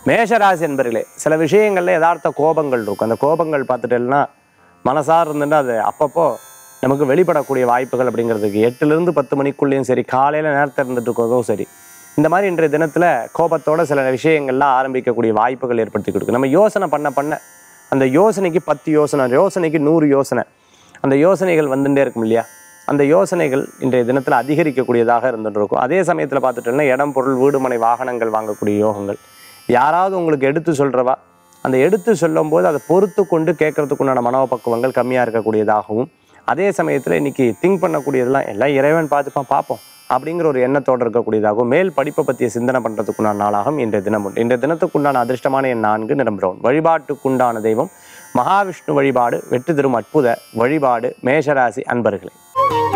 மேஷராசி என்பர்களே, சில விஷயங்கள்ல யதார்த்த கோபங்கள் இருக்கும். அந்த கோபங்கள் பார்த்துட்டேன்னா மனசார இருந்துட்டு அது அப்பப்போ நமக்கு வெளிப்படக்கூடிய வாய்ப்புகள் அப்படிங்கிறதுக்கு 8லிருந்து 10 மணிக்குள்ளேயும் சரி, காலையில் நேரத்தில் இருந்துட்டு இருக்கோதும் சரி, இந்த மாதிரி இன்றைய தினத்தில் கோபத்தோட சில விஷயங்கள்லாம் ஆரம்பிக்கக்கூடிய வாய்ப்புகள் ஏற்படுத்தி கொடுக்கும். நம்ம யோசனை பண்ண அந்த யோசனைக்கு 10 யோசனை, யோசனைக்கு 100 யோசனை, அந்த யோசனைகள் வந்துட்டே இருக்கும் இல்லையா? அந்த யோசனைகள் இன்றைய தினத்தில் அதிகரிக்கக்கூடியதாக இருந்துட்டு இருக்கும். அதே சமயத்தில் பார்த்துட்டோம்னா இடம், பொருள், வீடு, மனை, வாகனங்கள் வாங்கக்கூடிய யோகங்கள். யாராவது உங்களுக்கு எடுத்து சொல்கிறவா, அந்த எடுத்து சொல்லும் போது அதை பொறுத்து கொண்டு கேட்கறதுக்குண்டான மனோபக்குவங்கள் கம்மியாக இருக்கக்கூடியதாகவும், அதே சமயத்தில் இன்னைக்கு திங்க் பண்ணக்கூடியதெல்லாம் எல்லாம் இறைவன் பார்ப்போம் அப்படிங்கிற ஒரு எண்ணத்தோடு இருக்கக்கூடியதாகவும், மேல் படிப்பை பற்றிய சிந்தனை பண்ணுறதுக்குண்டான நாளாகவும் இன்றைய தினம் உண்டு. இன்றைய தினத்துக்குண்டான அதிர்ஷ்டமான எண் 4, நிறம் பிரவுன். வழிபாட்டுக்குண்டான தெய்வம் மகாவிஷ்ணு வழிபாடு வெற்றி தரும் அற்புத வழிபாடு. மேஷராசி அன்பர்களே.